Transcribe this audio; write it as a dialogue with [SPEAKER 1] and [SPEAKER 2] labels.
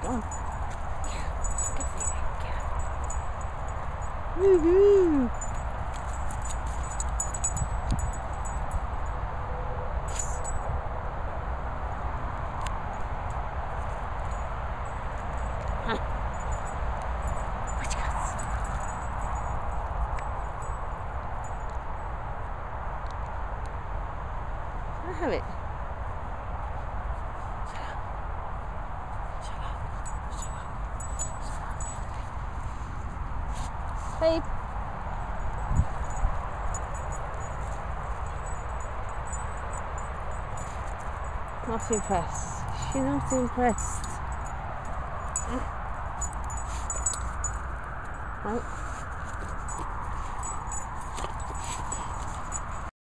[SPEAKER 1] Go on. Yeah. Good Phoebe. Yeah. Woohoo! Huh. What you got? I have it. Babe. Not impressed. She's not impressed. Right.